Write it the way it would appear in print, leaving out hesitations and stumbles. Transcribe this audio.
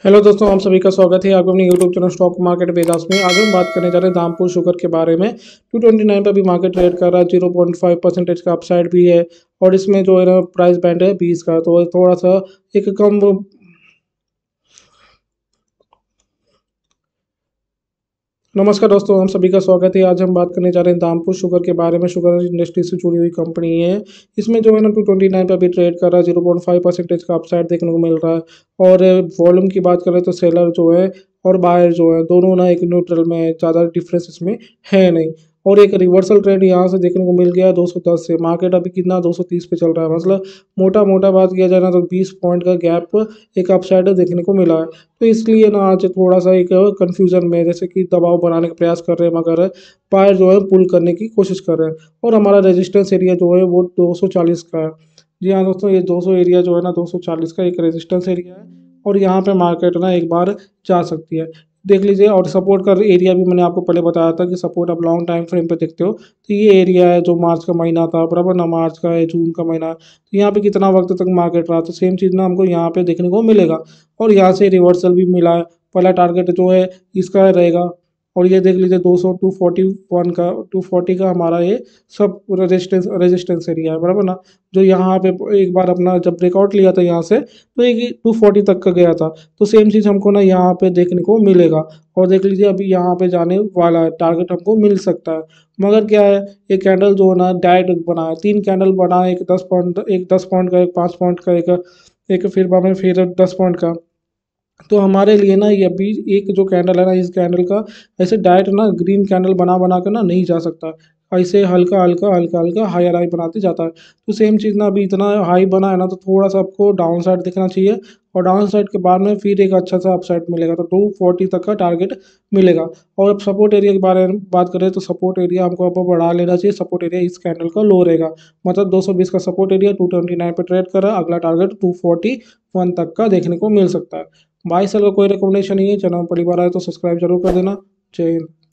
Hello दोस्तों, आप सभी का स्वागत है आपको अपने YouTube channel stock market Vedas में। आज हम बात करने जा रहे हैं दामपुर शुगर के बारे में। 229 पर भी मार्केट ट्रेड कर रहा है, 0.5% का अपसाइड भी है। और इसमें जो है ना प्राइस बैंड है 20 का, तो थोड़ा सा एक कम। नमस्कार दोस्तों, हम सभी का स्वागत है। आज हम बात करने जा रहे हैं दामपुर शुगर के बारे में। शुगर इंडस्ट्री से जुड़ी हुई कंपनी है। इसमें जो है ना 229 पर भी ट्रेड कर रहा है, 0.5% का अपसाइड देखने को मिल रहा है। और वॉल्यूम की बात करें तो सेलर जो है और बायर जो है दोनों ना एक न्यूट्रल में है, ज़्यादा डिफरेंस इसमें है नहीं। और एक रिवर्सल ट्रेंड यहाँ से देखने को मिल गया 210 से। मार्केट अभी कितना 230 पे चल रहा है, मतलब मोटा मोटा बात किया जाए ना तो 20 पॉइंट का गैप एक अपसाइड देखने को मिला है। तो इसलिए ना आज थोड़ा सा एक कंफ्यूजन में, जैसे कि दबाव बनाने का प्रयास कर रहे हैं मगर बायर जो है पुल करने की कोशिश कर रहे हैं। और हमारा रेजिस्टेंस एरिया जो है वो 240 का है। जी हाँ दोस्तों, ये 200 एरिया जो है ना 240 का एक रेजिस्टेंस एरिया है। और यहाँ पे मार्केट ना एक बार जा सकती है, देख लीजिए। और सपोर्ट का एरिया भी मैंने आपको पहले बताया था कि सपोर्ट आप लॉन्ग टाइम फ्रेम पे देखते हो तो ये एरिया है जो मार्च का महीना था, बराबर ना। मार्च का है, जून का महीना, तो यहाँ पे कितना वक्त तक मार्केट रहा, तो सेम चीज़ ना हमको यहाँ पे देखने को मिलेगा। और यहाँ से रिवर्सल भी मिला है। पहला टारगेट जो है इसका रहेगा। और ये देख लीजिए 200 241 का 240 का हमारा ये सब रेजिस्टेंस एरिया है, बराबर ना। जो यहाँ पे एक बार अपना जब ब्रेकआउट लिया था यहाँ से, तो एक 240 तक का गया था। तो सेम चीज़ हमको ना यहाँ पे देखने को मिलेगा। और देख लीजिए अभी यहाँ पे जाने वाला है, टारगेट हमको मिल सकता है। मगर क्या है, ये कैंडल जो है ना डायरेक्ट बना है, 3 कैंडल बना है, एक 10 पॉइंट का, एक 5 पॉइंट का, एक फिर बाद में फिर 10 पॉइंट का। तो हमारे लिए ना ये अभी एक जो कैंडल है ना, इस कैंडल का ऐसे डायरेक्ट ना ग्रीन कैंडल बना बना कर ना नहीं जा सकता। ऐसे हल्का हल्का हल्का हल्का हायर हाई बनाते जाता है। तो सेम चीज़ ना अभी इतना हाई बना है ना, तो थोड़ा सा आपको डाउन साइड दिखना चाहिए। और डाउन साइड के बाद में फिर एक अच्छा सा अपसाइड मिलेगा, तो 240 तक का टारगेट मिलेगा। और अब सपोर्ट एरिया के बारे में बात करें तो सपोर्ट एरिया हमको अब बढ़ा लेना चाहिए। सपोर्ट एरिया इस कैंडल का लो रहेगा, मतलब 220 का सपोर्ट एरिया 229 पे ट्रेड कर रहा है। अगला टारगेट 241 तक का देखने को मिल सकता है। 22 साल का कोई रिकमेंडेशन नहीं है। चैनल में पहली बार आए तो सब्सक्राइब जरूर कर देना। जय हिंद।